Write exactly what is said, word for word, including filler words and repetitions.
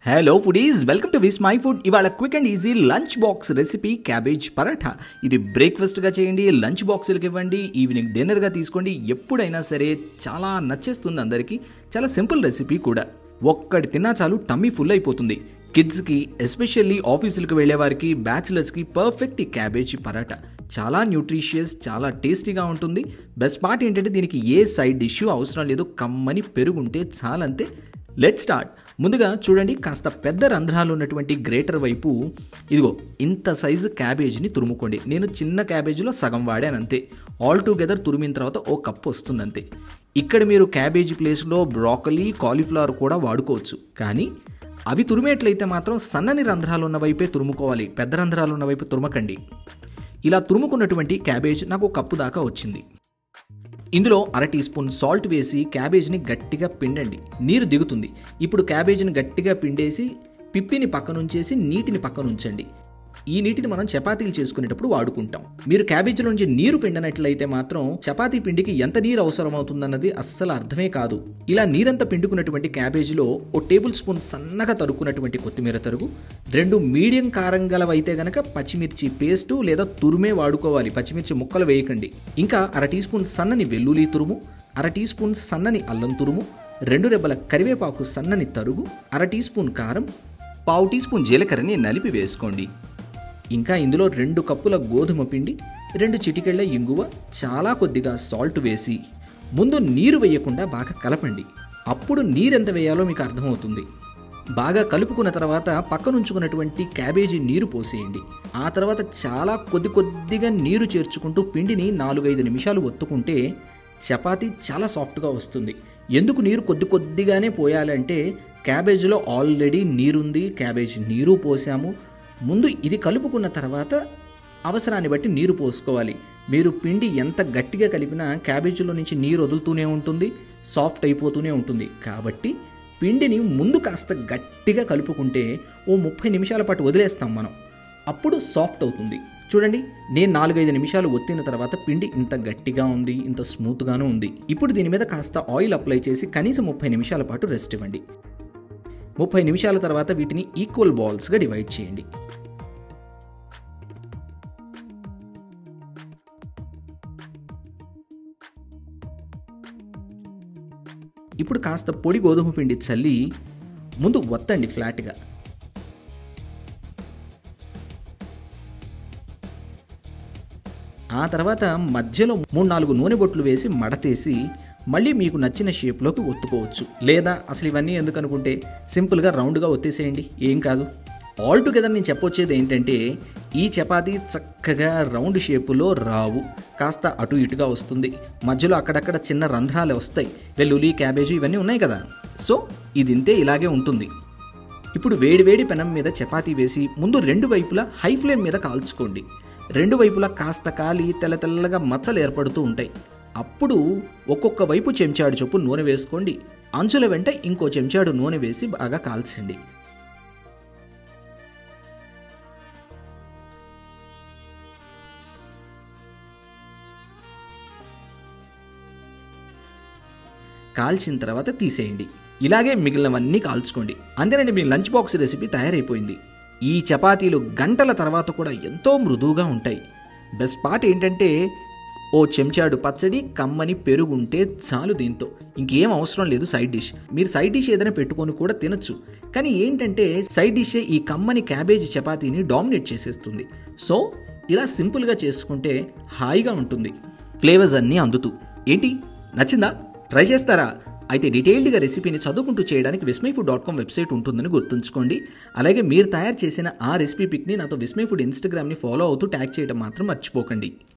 Hello foodies, welcome to Vismai food. ఇవాళ quick and easy lunch box recipe cabbage paratha. ఇది బ్రేక్ఫాస్ట్గా చేయండి, లంచ్ బాక్సులకి ఇవ్వండి, ఈవినింగ్ డిన్నర్గా తీసుకోండి. ఎప్పుడైనా సరే చాలా నచ్చేస్తుంది అందరికీ. చాలా సింపుల్ రెసిపీ కూడా. ఒక్కటి తిన్నా చాలు టమ్మీ ఫుల్ అయిపోతుంది. కిడ్స్కి, ఎస్పెషల్లీ ఆఫీసులకు వెళ్ళే వారికి, బ్యాచిలర్స్కి పర్ఫెక్ట్ ఈ క్యాబేజ్ పరాఠా. చాలా న్యూట్రిషియస్, చాలా టేస్టీగా ఉంటుంది. బెస్ట్ పార్ట్ ఏంటంటే దీనికి ఏ సైడ్ డిష్ అవసరం లేదు, కమ్మని పెరుగుంటే చాలంతే. Let start. ముందుగా చూడండి, కాస్త పెద్ద రంధ్రాలు ఉన్నటువంటి గ్రేటర్ వైపు ఇదిగో ఇంత సైజు క్యాబేజీని తురుముకోండి. నేను చిన్న క్యాబేజీలో సగం వాడాను అంతే. ఆల్ టుగెదర్ తురిమిన తర్వాత ఓ కప్పు వస్తుంది అంతే. ఇక్కడ మీరు క్యాబేజీ ప్లేస్లో బ్రాకలీ, కాలీఫ్లవర్ కూడా వాడుకోవచ్చు. కానీ అవి తురిమేట్లయితే మాత్రం సన్నని రంధ్రాలు ఉన్న వైపే తురుముకోవాలి, పెద్ద రంధ్రాలు ఉన్న వైపు తురమకండి. ఇలా తురుముకున్నటువంటి క్యాబేజ్ నాకు ఒక కప్పు దాకా వచ్చింది. ఇందులో అర టీ స్పూన్ సాల్ట్ వేసి క్యాబేజ్ని గట్టిగా పిండండి, నీరు దిగుతుంది. ఇప్పుడు క్యాబేజ్ని గట్టిగా పిండేసి పిప్పిని పక్కనుంచేసి నీటిని పక్కనుంచండి. ఈ నీటిని మనం చపాతీలు చేసుకునేటప్పుడు వాడుకుంటాం. మీరు క్యాబేజీలో నుంచి నీరు పిండనట్లయితే మాత్రం చపాతీ పిండికి ఎంత నీరు అవసరం అవుతుందన్నది అస్సలు అర్థమే కాదు. ఇలా నీరంతా పిండుకున్నటువంటి క్యాబేజీలో ఓ టేబుల్ స్పూన్ సన్నగా తరుక్కున్నటువంటి కొత్తిమీర తరుగు, రెండు మీడియం కారం గలవైతే గనక పచ్చిమిర్చి పేస్టు లేదా తురుమే వాడుకోవాలి, పచ్చిమిర్చి ముక్కలు వేయకండి. ఇంకా అర టీ స్పూన్ సన్నని వెల్లుల్లి తురుము, అర టీ స్పూన్ సన్నని అల్లం తురుము, రెండు రెబ్బల కరివేపాకు సన్నని తరుగు, అర టీ స్పూన్ కారం, పావు టీ స్పూన్ జీలకర్రని నలిపి వేసుకోండి. ఇంకా ఇందులో రెండు కప్పుల గోధుమ పిండి, రెండు చిటికెళ్ల ఇంగువ, చాలా కొద్దిగా సాల్ట్ వేసి ముందు నీరు వేయకుండా బాగా కలపండి. అప్పుడు నీరెంత వేయాలో మీకు అర్థమవుతుంది. బాగా కలుపుకున్న తర్వాత పక్కనుంచుకున్నటువంటి క్యాబేజీ నీరు పోసేయండి. ఆ తర్వాత చాలా కొద్ది కొద్దిగా నీరు చేర్చుకుంటూ పిండిని నాలుగైదు నిమిషాలు ఒత్తుకుంటే చపాతీ చాలా సాఫ్ట్గా వస్తుంది. ఎందుకు నీరు కొద్ది కొద్దిగానే పోయాలంటే క్యాబేజీలో ఆల్రెడీ నీరుంది, క్యాబేజీ నీరు పోసాము. ముందు ఇది కలుపుకున్న తర్వాత అవసరాన్ని బట్టి నీరు పోసుకోవాలి. మీరు పిండి ఎంత గట్టిగా కలిపినా క్యాబేజీలో నుంచి నీరు వదులుతూనే ఉంటుంది, సాఫ్ట్ అయిపోతూనే ఉంటుంది. కాబట్టి పిండిని ముందు కాస్త గట్టిగా కలుపుకుంటే ఓ ముప్పై నిమిషాల పాటు వదిలేస్తాం మనం, అప్పుడు సాఫ్ట్ అవుతుంది. చూడండి, నేను నాలుగైదు నిమిషాలు ఒత్తిన తర్వాత పిండి ఇంత గట్టిగా ఉంది, ఇంత స్మూత్గాను ఉంది. ఇప్పుడు దీని మీద కాస్త ఆయిల్ అప్లై చేసి కనీసం ముప్పై నిమిషాల పాటు రెస్ట్ ఇవ్వండి. ముప్పై నిమిషాల తర్వాత వీటిని ఈక్వల్ బాల్స్గా డివైడ్ చేయండి. ఇప్పుడు కాస్త పొడి గోధుమ పిండి చల్లి ముందు ఒత్తండి ఫ్లాట్గా. ఆ తర్వాత మధ్యలో మూడు నాలుగు నూనె బొట్లు వేసి మడతేసి మళ్ళీ మీకు నచ్చిన షేప్లోకి ఒత్తుకోవచ్చు. లేదా అసలు ఇవన్నీ ఎందుకు అనుకుంటే సింపుల్గా రౌండ్గా ఒత్తేసేయండి, ఏం కాదు. ఆల్ టుగెదర్ నేను చెప్పొచ్చేది ఏంటంటే ఈ చపాతీ చక్కగా రౌండ్ షేపులో రావు, కాస్త అటు ఇటుగా వస్తుంది. మధ్యలో అక్కడక్కడ చిన్న రంధ్రాలు వస్తాయి. వెల్లుల్లి, క్యాబేజీ ఇవన్నీ ఉన్నాయి కదా, సో ఇది ఇంతే, ఇలాగే ఉంటుంది. ఇప్పుడు వేడివేడి పెనం మీద చపాతీ వేసి ముందు రెండు వైపులా హై ఫ్లేమ్ మీద కాల్చుకోండి. రెండు వైపులా కాస్త కాలి తెల్ల తెల్లగా మచ్చలు ఏర్పడుతూ ఉంటాయి. అప్పుడు ఒక్కొక్క వైపు చెంచాడు చొప్పు నూనె వేసుకోండి. అంచుల వెంట ఇంకో చెంచాడు నూనె వేసి బాగా కాల్చండి. కాల్చిన తర్వాత తీసేయండి. ఇలాగే మిగిలినవన్నీ కాల్చుకోండి. అంతేనండి, మీ లంచ్ బాక్స్ రెసిపీ తయారైపోయింది. ఈ చపాతీలు గంటల తర్వాత కూడా ఎంతో మృదువుగా ఉంటాయి. బెస్ట్ పార్ట్ ఏంటంటే ఓ చెంచాడు పచ్చడి, కమ్మని పెరుగు ఉంటే చాలు. దీంతో ఇంకేం అవసరం లేదు సైడ్ డిష్. మీరు సైడ్ డిష్ ఏదైనా పెట్టుకొని కూడా తినొచ్చు. కానీ ఏంటంటే సైడ్ డిషే ఈ కమ్మని క్యాబేజీ చపాతీని డామినేట్ చేసేస్తుంది. సో ఇలా సింపుల్గా చేసుకుంటే హాయిగా ఉంటుంది, ఫ్లేవర్స్ అన్నీ అందుతూ. ఏంటి, నచ్చిందా? ట్రై చేస్తారా? అయితే డీటెయిల్డ్గా రెసిపీని చదువుకుంటూ చేయడానికి Vismai food dot com website ఉంటుందని గుర్తుంచుకోండి. అలాగే మీరు తయారు చేసిన ఆ రెసిపీ పిక్ని నాతో విస్మై ఫుడ్ ఇన్స్టాగ్రామ్ని ఫాలో అవుతూ ట్యాగ్ చేయడం మాత్రం మర్చిపోకండి.